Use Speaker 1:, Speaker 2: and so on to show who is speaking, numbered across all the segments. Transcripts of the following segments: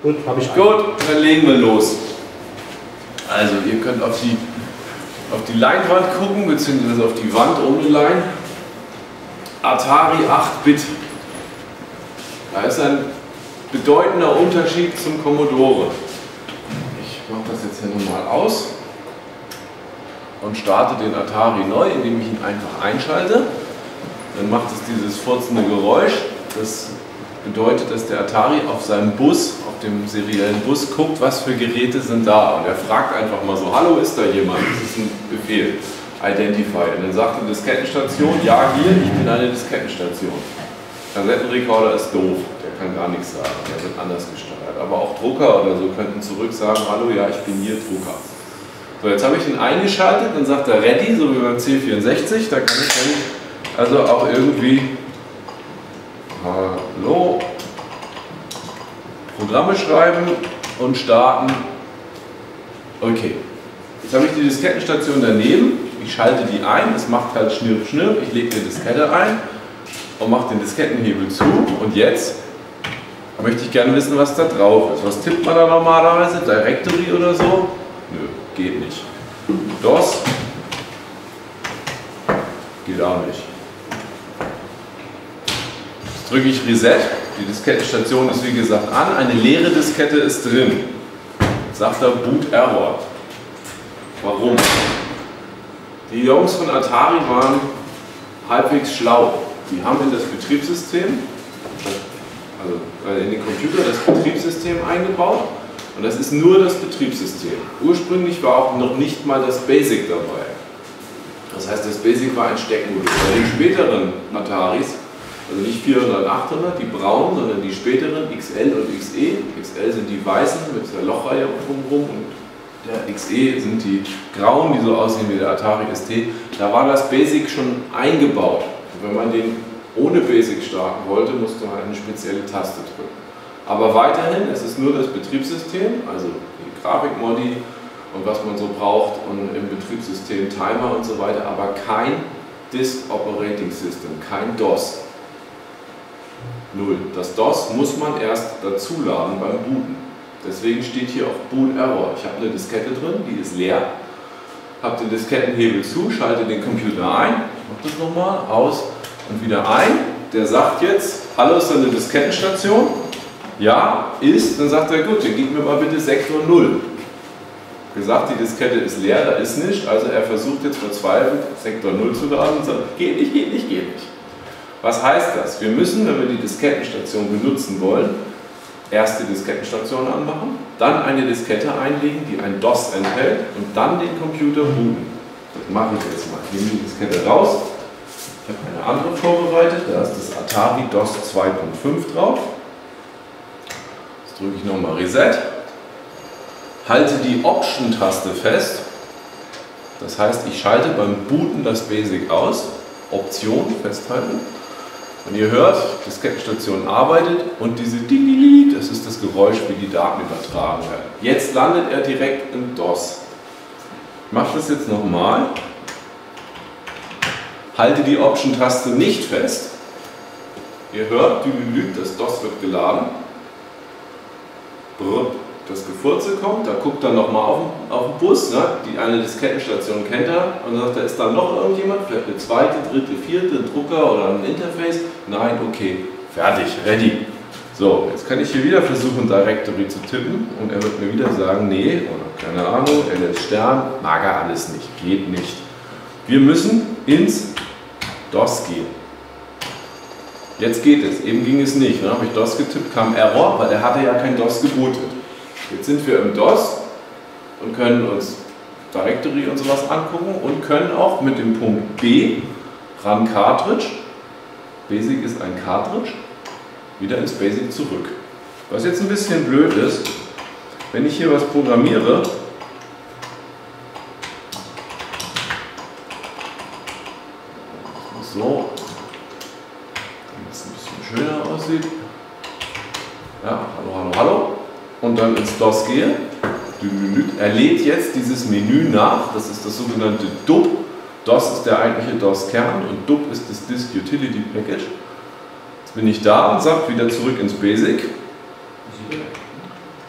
Speaker 1: Gut, habe ich.
Speaker 2: Gut, dann legen wir los. Also, ihr könnt auf die Leinwand gucken, beziehungsweise auf die Wand ohne Lein. Atari 8-Bit. Da ist ein bedeutender Unterschied zum Commodore. Ich mache das jetzt hier nochmal aus und starte den Atari neu, indem ich ihn einfach einschalte. Dann macht es dieses furzende Geräusch. Das bedeutet, dass der Atari auf seinem Bus, auf dem seriellen Bus, guckt, was für Geräte sind da. Und er fragt einfach mal so, hallo, ist da jemand? Das ist ein Befehl, Identify. Und dann sagt die Diskettenstation, ja hier, ich bin eine Diskettenstation. Kassettenrekorder ist doof, der kann gar nichts sagen, der wird anders gesteuert. Aber auch Drucker oder so könnten zurück sagen, hallo, ja, ich bin hier Drucker. So, jetzt habe ich ihn eingeschaltet, dann sagt er Ready, so wie beim C64, da kann ich dann also auch irgendwie Hallo, Programme schreiben und starten. Okay, jetzt habe ich die Diskettenstation daneben, ich schalte die ein, es macht halt Schnirp, Schnirp, ich lege die Diskette ein und mache den Diskettenhebel zu und jetzt möchte ich gerne wissen, was da drauf ist. Was tippt man da normalerweise? Directory oder so? Nö, geht nicht. DOS? Geht auch nicht. Jetzt drücke ich Reset, die Diskettenstation ist wie gesagt an, eine leere Diskette ist drin. Jetzt sagt er Boot Error. Warum? Die Jungs von Atari waren halbwegs schlau. Die haben in das Betriebssystem, also in den Computer, das Betriebssystem eingebaut und das ist nur das Betriebssystem. Ursprünglich war auch noch nicht mal das BASIC dabei. Das heißt, das BASIC war ein Steckmodul. Bei den späteren Ataris, also nicht 400, 800, die braunen, sondern die späteren XL und XE. XL sind die weißen mit der Lochreihe drumherum und der XE sind die grauen, die so aussehen wie der Atari ST. Da war das BASIC schon eingebaut. Und wenn man den ohne BASIC starten wollte, musste man eine spezielle Taste drücken. Aber weiterhin, es ist nur das Betriebssystem, also die Grafikmodi und was man so braucht und im Betriebssystem Timer und so weiter, aber kein Disk Operating System, kein DOS. Null. Das DOS muss man erst dazuladen beim Booten. Deswegen steht hier auch Boot Error. Ich habe eine Diskette drin, die ist leer, habe den Diskettenhebel zu, schalte den Computer ein, mache das nochmal, aus und wieder ein. Der sagt jetzt, hallo, ist da eine Diskettenstation? Ja, ist. Dann sagt er, gut, dann gib mir mal bitte Sektor 0. Gesagt, die Diskette ist leer, da ist nichts, also er versucht jetzt verzweifelt Sektor 0 zu laden und sagt, geht nicht, geht nicht, geht nicht. Was heißt das? Wir müssen, wenn wir die Diskettenstation benutzen wollen, erst die Diskettenstation anmachen, dann eine Diskette einlegen, die ein DOS enthält und dann den Computer booten. Das mache ich jetzt mal. Ich nehme die Diskette raus. Ich habe eine andere vorbereitet, da ist das Atari DOS 2.5 drauf. Jetzt drücke ich nochmal Reset. Halte die Option-Taste fest. Das heißt, ich schalte beim Booten das BASIC aus. Option festhalten. Und ihr hört, die Diskettenstation arbeitet und diese Ding, das ist das Geräusch, wie die Daten übertragen werden. Jetzt landet er direkt im DOS. Ich mache das jetzt nochmal. Halte die Option-Taste nicht fest. Ihr hört, das DOS wird geladen. Das Gefurze kommt, da guckt er nochmal auf den Bus, ne? Die eine Diskettenstation kennt er und sagt, da ist da noch irgendjemand, vielleicht eine zweite, dritte, vierte, ein Drucker oder ein Interface. Nein, okay, fertig, ready. So, jetzt kann ich hier wieder versuchen, Directory zu tippen und er wird mir wieder sagen, nee, oder keine Ahnung, LS Stern, mag er alles nicht, geht nicht. Wir müssen ins DOS gehen. Jetzt geht es, eben ging es nicht. Dann habe ich DOS getippt, kam Error, weil er hatte ja kein DOS gebootet. Jetzt sind wir im DOS und können uns Directory und sowas angucken und können auch mit dem Punkt B, Run Cartridge, BASIC ist ein Cartridge, wieder ins BASIC zurück. Was jetzt ein bisschen blöd ist, wenn ich hier was programmiere, so, damit es ein bisschen schöner aussieht. Ja, hallo, hallo, hallo. Und dann ins DOS gehe. Er lädt jetzt dieses Menü nach, das ist das sogenannte DUB. DOS ist der eigentliche DOS-Kern und DUB ist das Disk Utility Package. Jetzt bin ich da und sage wieder zurück ins BASIC.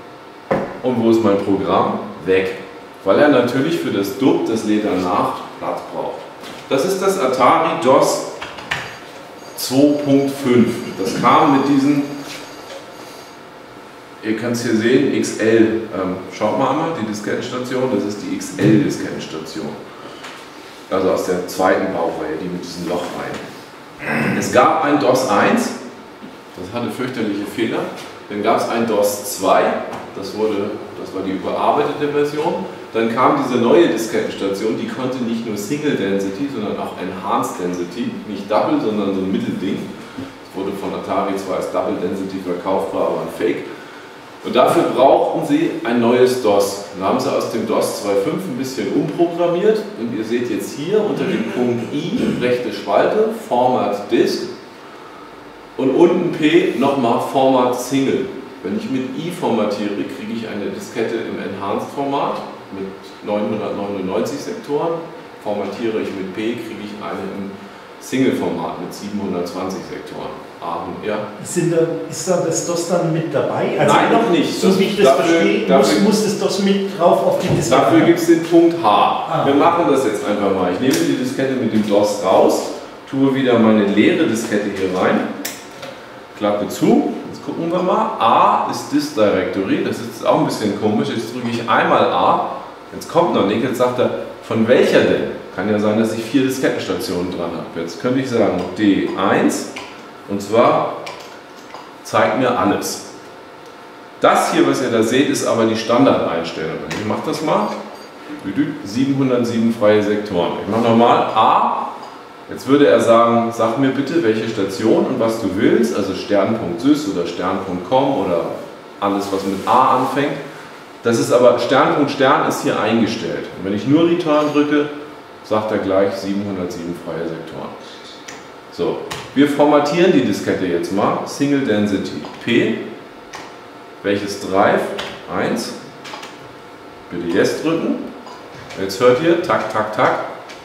Speaker 2: Und wo ist mein Programm? Weg. Weil er natürlich für das DUB, das lädt danach, Platz braucht. Das ist das Atari DOS 2.5. Das kam mit diesen, ihr könnt es hier sehen, XL. Schaut mal einmal, die Diskettenstation, das ist die XL-Diskettenstation. Also aus der zweiten Baureihe, die mit diesen Lochreihen. Es gab ein DOS 1, das hatte fürchterliche Fehler. Dann gab es ein DOS 2, das war die überarbeitete Version. Dann kam diese neue Diskettenstation, die konnte nicht nur Single Density, sondern auch Enhanced Density. Nicht Double, sondern so ein Mittelding. Das wurde von Atari zwar als Double Density verkauft, war aber ein Fake. Und dafür brauchten sie ein neues DOS. Dann haben sie aus dem DOS 2.5 ein bisschen umprogrammiert. Und ihr seht jetzt hier unter dem Punkt I, rechte Spalte, Format Disk. Und unten P nochmal Format Single. Wenn ich mit I formatiere, kriege ich eine Diskette im Enhanced-Format mit 999 Sektoren. Formatiere ich mit P, kriege ich eine im Single-Format mit 720 Sektoren. Ja.
Speaker 1: Ist da das DOS dann mit dabei? Also
Speaker 2: nein, noch nicht.
Speaker 1: So wie ich das verstehe, muss das DOS mit drauf auf die Diskette.
Speaker 2: Dafür gibt es den Punkt H. Wir machen das jetzt einfach mal. Ich nehme die Diskette mit dem DOS raus, tue wieder meine leere Diskette hier rein, Klappe zu. Jetzt gucken wir mal. A ist Disk Directory. Das ist auch ein bisschen komisch. Jetzt drücke ich einmal A. Jetzt kommt noch nicht. Jetzt sagt er, von welcher denn? Kann ja sein, dass ich 4 Diskettenstationen dran habe. Jetzt könnte ich sagen D1. Und zwar zeigt mir alles. Das hier, was ihr da seht, ist aber die Standardeinstellung. Ich mache das mal. 707 freie Sektoren. Ich mache nochmal A. Jetzt würde er sagen, sag mir bitte, welche Station und was du willst. Also Stern.sys oder Stern.com oder alles, was mit A anfängt. Das ist aber Stern ist hier eingestellt. Und wenn ich nur Return drücke, sagt er gleich 707 freie Sektoren. So, wir formatieren die Diskette jetzt mal. Single Density P. Welches Drive? 1. Bitte Yes drücken. Jetzt hört ihr, tak, tak, tak.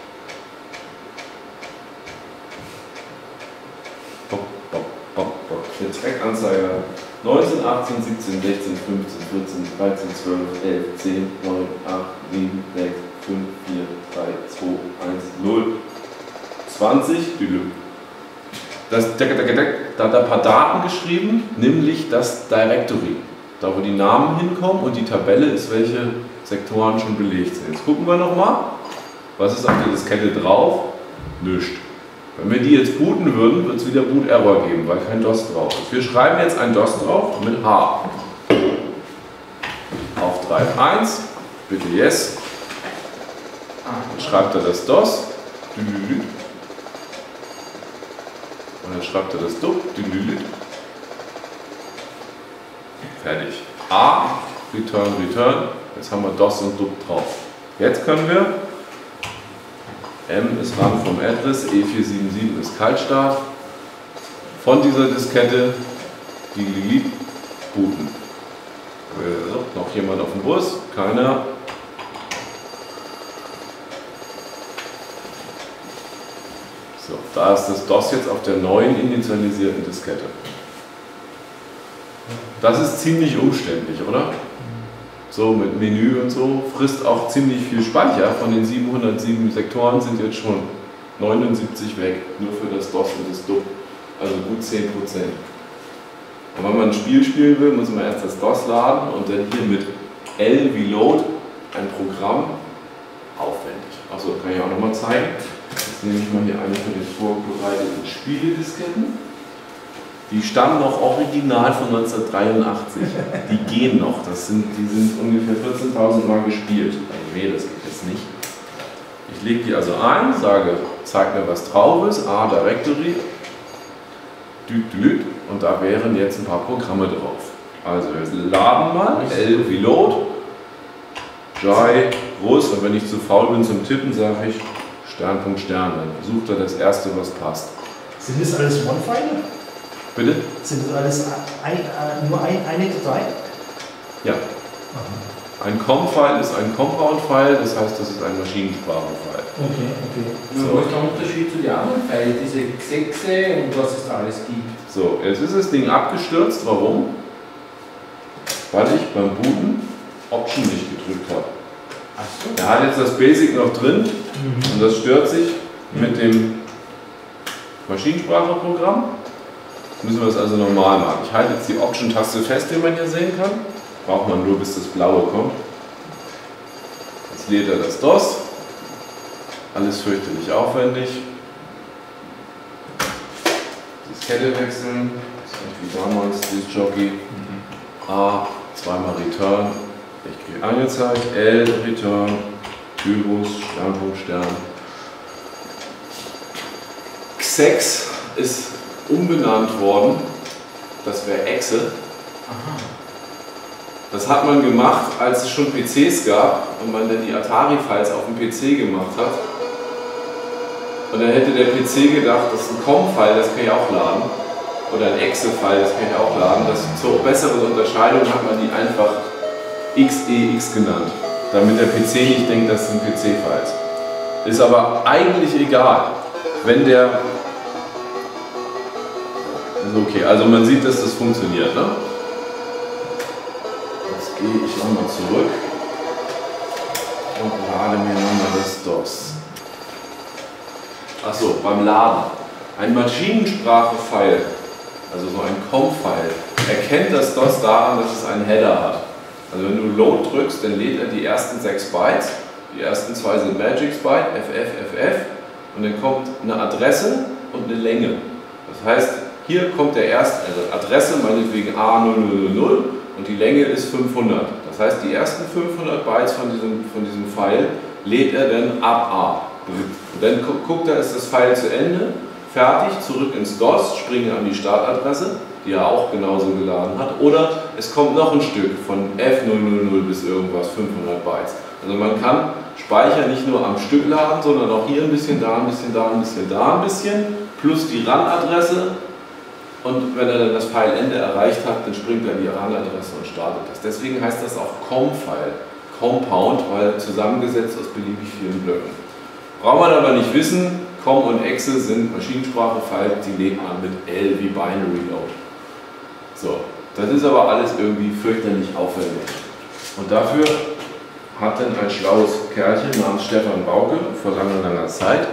Speaker 2: Bop, bop, bop, bop. Der Trackanzeiger 19, 18, 17, 16, 15, 14, 13, 12, 11, 10, 9, 8, 7, 6, 5, 4, 3, 2, 1, 0, 20, da hat er ein paar Daten geschrieben, nämlich das Directory. Da wo die Namen hinkommen und die Tabelle ist, welche Sektoren schon belegt sind. Jetzt gucken wir nochmal, was ist auf der Diskette drauf? Nichts. Wenn wir die jetzt booten würden, wird es wieder Boot-Error geben, weil kein DOS drauf ist. Wir schreiben jetzt ein DOS drauf mit H. Auf Drive 1, bitte Yes. Dann schreibt er das DOS. Und dann schreibt er das DUB. Fertig. A, Return, Return. Jetzt haben wir DOS und DUB drauf. Jetzt können wir, M ist Run vom Address, E477 ist Kaltstart, von dieser Diskette die booten. Noch jemand auf dem Bus? Keiner. So, da ist das DOS jetzt auf der neuen initialisierten Diskette. Das ist ziemlich umständlich, oder? So mit Menü und so, frisst auch ziemlich viel Speicher. Von den 707 Sektoren sind jetzt schon 79 weg, nur für das DOS und das DUB. Also gut 10%. Und wenn man ein Spiel spielen will, muss man erst das DOS laden und dann hier mit L wie Load ein Programm. Aufwendig. Achso, kann ich auch nochmal zeigen. Jetzt nehme ich mal hier eine von den vorbereiteten Spieledisketten. Die stammen noch original von 1983. Die gehen noch. Die sind ungefähr 14.000 Mal gespielt. Nee, das geht jetzt nicht. Ich lege die also ein, sage, zeig mir was drauf ist, A Directory, und da wären jetzt ein paar Programme drauf. Also wir laden mal, L wie Load, Jai, groß, und wenn ich zu faul bin zum Tippen, sage ich Stern. Dann sucht er das erste, was passt.
Speaker 1: Sind das alles One-File?
Speaker 2: Bitte?
Speaker 1: Sind das alles nur eine Datei?
Speaker 2: Ja. Aha. Ein COM-File ist ein Compound-File, das heißt, das ist ein Maschinensprachen-File.
Speaker 1: Okay.
Speaker 3: So. Wo ist der Unterschied zu den anderen Files, diese Gesetze und was es da alles gibt?
Speaker 2: So, jetzt ist das Ding abgestürzt. Warum? Weil ich beim Booten Option nicht gedrückt habe.
Speaker 3: Ach so.
Speaker 2: Er hat jetzt das Basic noch drin und das stört sich mit dem Maschinenspracheprogramm. Müssen wir das also normal machen. Ich halte jetzt die Option-Taste fest, wie man hier sehen kann. Braucht man nur, bis das Blaue kommt. Jetzt lädt er das DOS. Alles fürchterlich aufwendig. Diskette wechseln. Das ist nicht wie damals, Diskjockey. A, zweimal Return. Ich kriege angezeigt. L, Return. Gyros, Sternpunkt, Stern. Xex ist umbenannt worden. Das wäre Exe. Das hat man gemacht, als es schon PCs gab und man dann die Atari-Files auf dem PC gemacht hat. Und dann hätte der PC gedacht, das ist ein COM-File, das kann ich auch laden. Oder ein Exe-File, das kann ich auch laden. Zur besseren Unterscheidung hat man die einfach XEX genannt, damit der PC nicht denkt, das sind PC-Files. Ist aber eigentlich egal, wenn der... Ist okay, also man sieht, dass das funktioniert, ne? Jetzt gehe ich nochmal zurück und lade mir nochmal das DOS. Achso, beim Laden. Ein Maschinensprache-File, also so ein COM-File, erkennt das DOS daran, dass es einen Header hat. Also wenn du Load drückst, dann lädt er die ersten 6 Bytes. Die ersten 2 sind Magic Byte, FF, und dann kommt eine Adresse und eine Länge. Das heißt, hier kommt der erste, also Adresse meinetwegen A0000 und die Länge ist 500. Das heißt, die ersten 500 Bytes von diesem File lädt er dann ab A. Und dann guckt er, ist das File zu Ende, fertig, zurück ins DOS, springen an die Startadresse, die er auch genauso geladen hat, oder es kommt noch ein Stück von F000 bis irgendwas, 500 Bytes. Also man kann Speicher nicht nur am Stück laden, sondern auch hier ein bisschen, da ein bisschen, da ein bisschen, da ein bisschen, plus die RAN-Adresse. Und wenn er dann das File-Ende erreicht hat, dann springt er in die RAN-Adresse und startet das. Deswegen heißt das auch COM-File, Compound, weil zusammengesetzt aus beliebig vielen Blöcken. Braucht man aber nicht wissen, COM und Exe sind Maschinensprache-Files, die lädt man mit L wie Binary Load. So, das ist aber alles irgendwie fürchterlich aufwendig. Und dafür hat dann ein schlaues Kerlchen namens Stefan Bauke vor langer Zeit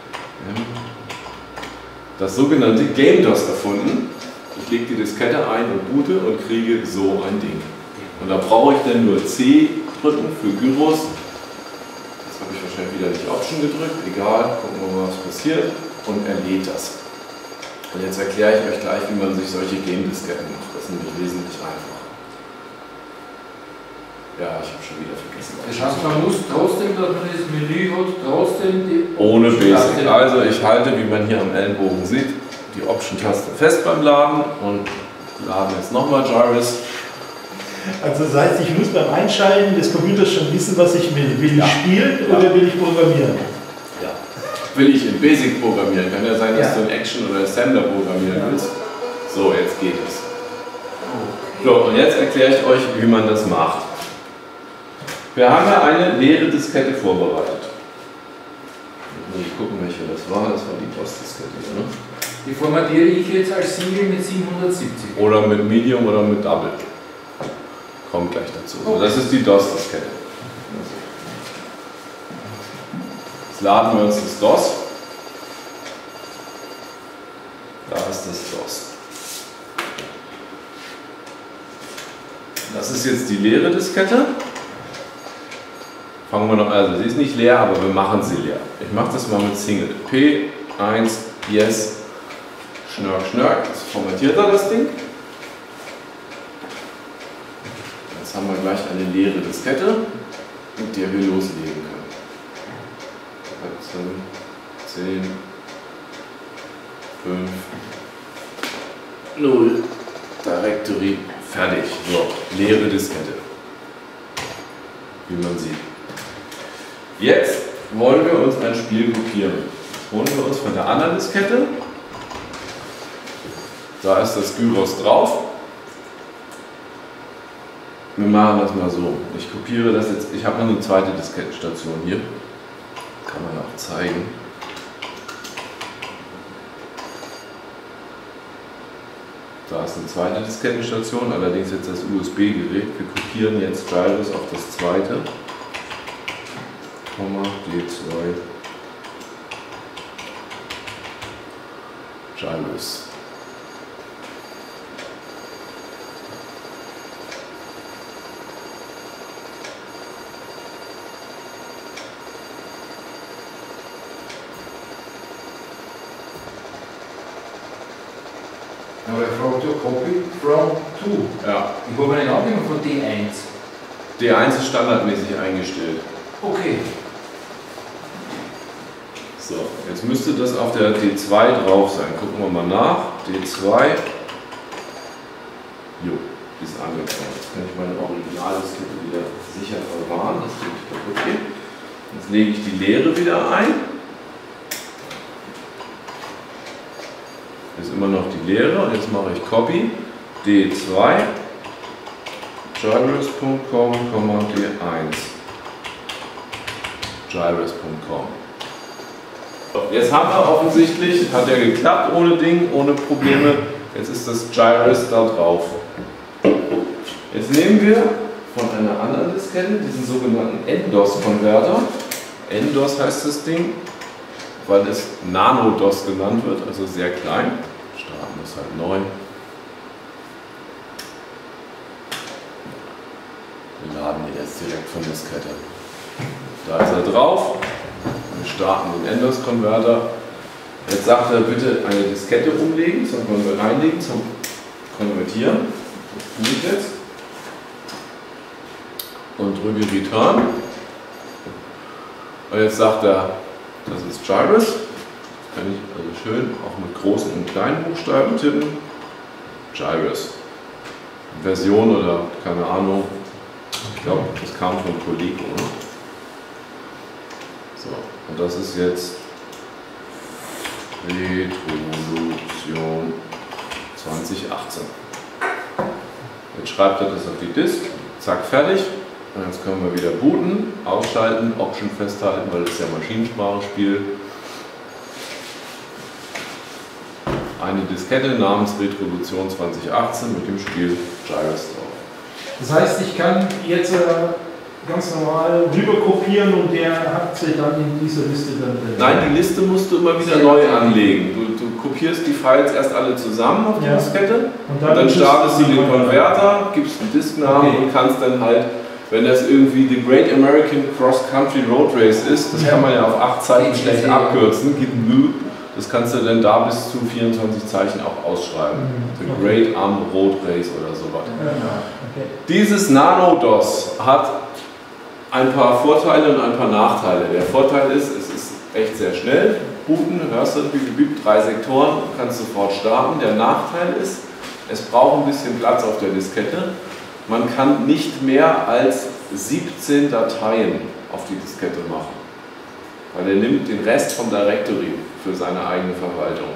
Speaker 2: das sogenannte Game-DOS erfunden. Ich lege die Diskette ein und boote und kriege so ein Ding. Und da brauche ich dann nur C drücken für Gyros. Jetzt habe ich wahrscheinlich wieder nicht Option gedrückt, egal, gucken wir mal, was passiert. Und er lädt das. Und jetzt erkläre ich euch gleich, wie man sich solche Game-Disketten macht. Das ist nämlich wesentlich einfacher. Ja, ich habe schon wieder vergessen.
Speaker 3: Das heißt, man muss trotzdem, dass man das Menü hat, trotzdem die
Speaker 2: ohne Basic. Also ich halte, wie man hier am Ellenbogen sieht, die Option-Taste fest beim Laden und laden jetzt nochmal Gyros.
Speaker 1: Also das heißt, ich muss beim Einschalten des Computers schon wissen, was ich will. Will ich spielen oder will ich programmieren?
Speaker 2: Ja. Will ich in Basic programmieren? Kann ja sein, dass du in Action oder Assembler programmieren willst. So, jetzt geht es. So, und jetzt erkläre ich euch, wie man das macht. Wir haben ja eine leere Diskette vorbereitet. Ich gucken, welche das war. Das war die DOS-Diskette. Ne?
Speaker 3: Die formatiere ich jetzt als Single mit 770.
Speaker 2: Oder mit Medium oder mit Double. Kommt gleich dazu. Okay. Das ist die DOS-Diskette. Jetzt laden wir uns das DOS. Da ist das DOS. Das ist jetzt die leere Diskette. Fangen wir noch, also sie ist nicht leer, aber wir machen sie leer. Ich mache das mal mit Single. P1, yes, Schnörk, Schnörk. Jetzt formatiert er das Ding. Jetzt haben wir gleich eine leere Diskette, mit der wir loslegen können. 13, 10, 5, 0, Directory, fertig. So, leere Diskette. Wie man sieht. Jetzt wollen wir uns ein Spiel kopieren. Das holen wir uns von der anderen Diskette. Da ist das Gyros drauf. Wir machen das mal so. Ich kopiere das jetzt. Ich habe noch eine zweite Diskettenstation hier. Kann man auch zeigen. Da ist eine zweite Diskettenstation, allerdings jetzt das USB-Gerät. Wir kopieren jetzt Gyrus auf das zweite. D2 Gyrus.
Speaker 3: Now I wrote a copy from 2.
Speaker 2: Ja.
Speaker 3: Ich habe eine Abnehmung von D1.
Speaker 2: D1 ist standardmäßig eingestellt.
Speaker 3: Okay.
Speaker 2: So, jetzt müsste das auf der D2 drauf sein. Gucken wir mal nach. D2. Jo, ist angekommen. Jetzt kann ich meine Originaldiskette wieder sicher verwahren, dass die nicht kaputt geht. Jetzt lege ich die leere wieder ein. Ist immer noch die leere und jetzt mache ich Copy D2 Gyrus.com, D1 Gyrus.com. Jetzt haben wir offensichtlich, hat ja geklappt ohne Ding, ohne Probleme. Jetzt ist das Gyrus da drauf. Jetzt nehmen wir von einer anderen Diskette diesen sogenannten NDOS-Konverter. NDOS heißt das Ding, weil es Nano-DOS genannt wird, also sehr klein. Starten ist halt neu. Wir laden ihn jetzt direkt von Diskette. Da ist er drauf. Wir starten den NDOS-Konverter. Jetzt sagt er, bitte eine Diskette umlegen, das wollen wir reinlegen zum Konvertieren. Das tue ich jetzt. Und drücke Return. Und jetzt sagt er, das ist Gyrus. Das kann ich also schön auch mit großen und kleinen Buchstaben tippen. Gyrus. Version oder keine Ahnung. Ich glaube, das kam von Coleco. So, und das ist jetzt Retrovolution 2018. Jetzt schreibt er das auf die Disk. Zack, fertig. Und jetzt können wir wieder booten, ausschalten, Option festhalten, weil das ja Maschinensprache-Spiel. Eine Diskette namens Retrovolution 2018 mit dem Spiel Gyrus drauf.
Speaker 1: Das heißt, ich kann jetzt ganz normal rüber kopieren und der hat sie dann in dieser Liste dann drin.
Speaker 2: Nein, die Liste musst du immer wieder neu anlegen. Du kopierst die Files erst alle zusammen auf die Diskette und dann startest du den Konverter, gibst einen Disknamen und kannst dann halt, wenn das irgendwie The Great American Cross Country Road Race ist, das kann man ja auf 8 Zeichen schlecht abkürzen, gibt ein das kannst du dann da bis zu 24 Zeichen auch ausschreiben. The Great Arm Road Race oder sowas. Dieses Nano-DOS hat ein paar Vorteile und ein paar Nachteile. Der Vorteil ist, es ist echt sehr schnell. Booten, hörst du, 3 Sektoren, kannst sofort starten. Der Nachteil ist, es braucht ein bisschen Platz auf der Diskette. Man kann nicht mehr als 17 Dateien auf die Diskette machen, weil er nimmt den Rest vom Directory für seine eigene Verwaltung.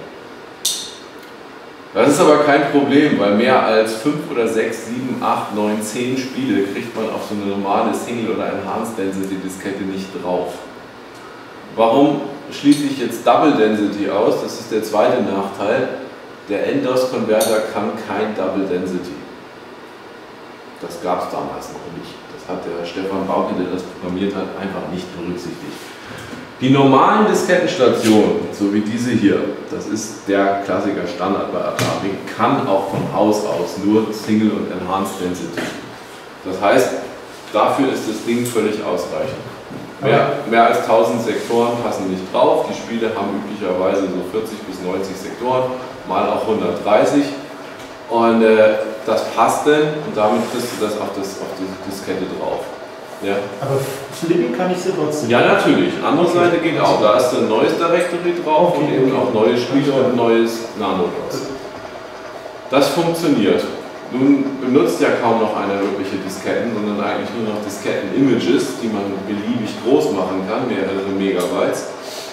Speaker 2: Das ist aber kein Problem, weil mehr als 5 oder 6, 7, 8, 9, 10 Spiele kriegt man auf so eine normale Single- oder Enhanced Density Diskette nicht drauf. Warum schließe ich jetzt Double Density aus? Das ist der zweite Nachteil. Der NDOS-Konverter kann kein Double Density. Das gab es damals noch nicht. Das hat der Stefan Bauke, der das programmiert hat, einfach nicht berücksichtigt. Die normalen Diskettenstationen, so wie diese hier, das ist der Klassiker Standard bei Atari, kann auch von Haus aus nur Single und Enhanced Density. Das heißt, dafür ist das Ding völlig ausreichend. Mehr als 1000 Sektoren passen nicht drauf. Die Spiele haben üblicherweise so 40 bis 90 Sektoren, mal auch 130. Und das passt denn und damit kriegst du das auf die Diskette drauf. Ja.
Speaker 1: Aber flippen kann ich sie trotzdem?
Speaker 2: Ja, natürlich. Andere Seite geht auch. Da ist ein neues Directory drauf und eben auch neue Spiele und neues Nano-DOS. Das funktioniert. Nun benutzt ja kaum noch einer wirkliche Disketten, sondern eigentlich nur noch Disketten-Images, die man beliebig groß machen kann, mehrere Megabytes.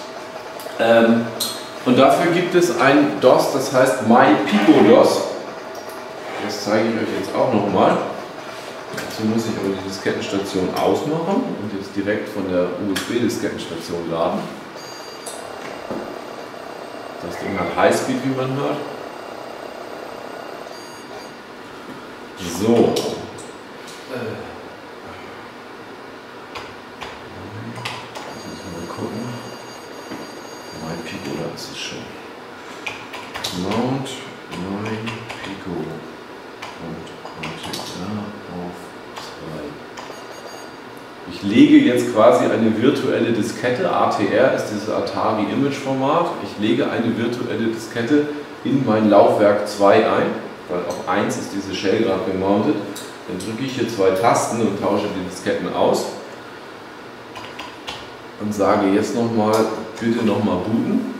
Speaker 2: Und dafür gibt es ein DOS, das heißt MyPicoDOS. Das zeige ich euch jetzt auch nochmal. Dazu muss ich aber die Diskettenstation ausmachen und jetzt direkt von der USB-Diskettenstation laden. Das Ding hat Highspeed, wie man hört. So. Mal gucken. MyPico, da ist es schon. Mount MyPico und auf 2. Ich lege jetzt quasi eine virtuelle Diskette, ATR ist dieses Atari Image Format, ich lege eine virtuelle Diskette in mein Laufwerk 2 ein, weil auf 1 ist diese Shell gerade gemountet. Dann drücke ich hier 2 Tasten und tausche die Disketten aus und sage jetzt nochmal, bitte nochmal booten.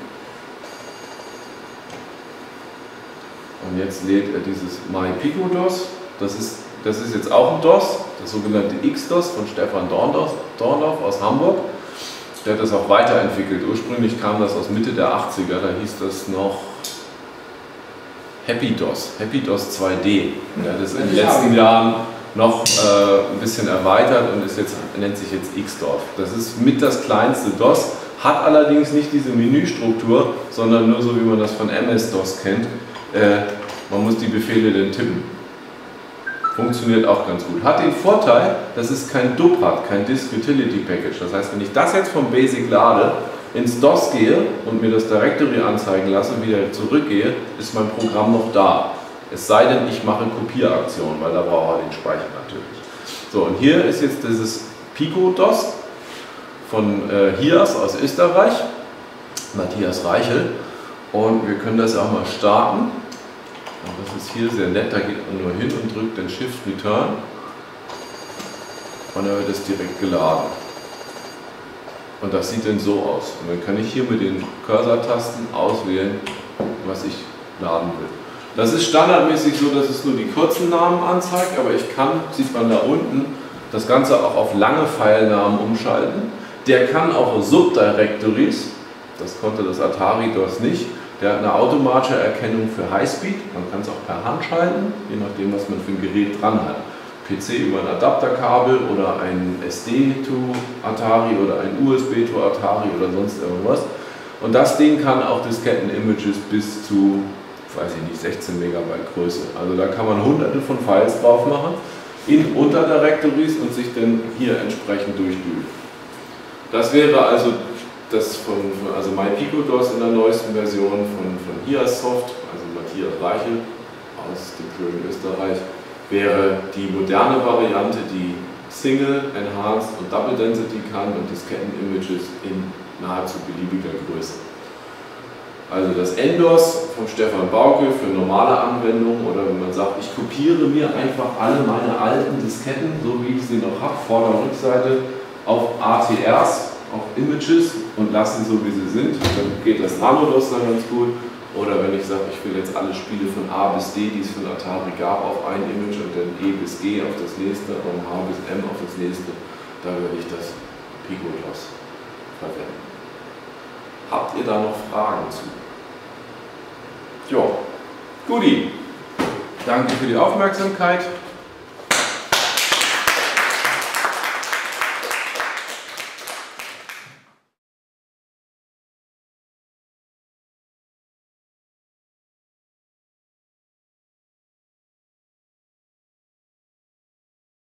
Speaker 2: Und jetzt lädt er dieses MyPico-DOS. Das ist jetzt auch ein DOS, das sogenannte X-DOS von Stefan Dorndorf aus Hamburg. Der hat das auch weiterentwickelt. Ursprünglich kam das aus Mitte der 80er, da hieß das noch HappyDOS 2D. Der hat es in den letzten Jahren noch ein bisschen erweitert und nennt sich jetzt X-DOS. Das ist mit das kleinste DOS, hat allerdings nicht diese Menüstruktur, sondern nur so wie man das von MS-DOS kennt. Man muss die Befehle dann tippen. Funktioniert auch ganz gut. Hat den Vorteil, dass es kein DUP hat, kein Disk Utility Package. Das heißt, wenn ich das jetzt vom BASIC lade, ins DOS gehe und mir das Directory anzeigen lasse und wieder zurückgehe, ist mein Programm noch da. Es sei denn, ich mache Kopieraktionen, weil da brauche ich den Speicher natürlich. So, und hier ist jetzt dieses Pico-DOS von Hias aus Österreich, Matthias Reichel. Und wir können das auch mal starten. Und das ist hier sehr nett, da geht man nur hin und drückt den Shift Return und dann wird es direkt geladen. Und das sieht dann so aus. Und dann kann ich hier mit den Cursor-Tasten auswählen, was ich laden will. Das ist standardmäßig so, dass es nur die kurzen Namen anzeigt, aber ich kann, sieht man da unten, das Ganze auch auf lange Pfeilnamen umschalten. Der kann auch Subdirectories, das konnte das Atari DOS nicht. Der hat eine automatische Erkennung für Highspeed, man kann es auch per Hand schalten, je nachdem was man für ein Gerät dran hat. PC über ein Adapterkabel oder ein SD to Atari oder ein USB to Atari oder sonst irgendwas. Und das Ding kann auch Disketten-Images bis zu, weiß ich nicht, 16 Megabyte Größe. Also da kann man hunderte von Files drauf machen, in Unterdirectories und sich dann hier entsprechend durchwühlen. Das wäre also das also MyPico-DOS in der neuesten Version von Hiasoft, also Matthias Reichel aus dem schönen Österreich, wäre die moderne Variante, die Single, Enhanced und Double Density kann und Disketten-Images in nahezu beliebiger Größe. Also das NDOS von Stefan Bauke für normale Anwendungen oder wenn man sagt, ich kopiere mir einfach alle meine alten Disketten, so wie ich sie noch habe, Vorder- und Rückseite, auf ATRs, auf Images und lasse sie so wie sie sind, dann geht das Nano-DOS dann ganz gut. Oder wenn ich sage, ich will jetzt alle Spiele von A bis D, die es von Atari gab, auf ein Image und dann E bis G auf das nächste und H bis M auf das nächste, da würde ich das Pico-DOS verwenden. Habt ihr da noch Fragen zu? Ja, guti. Danke für die Aufmerksamkeit.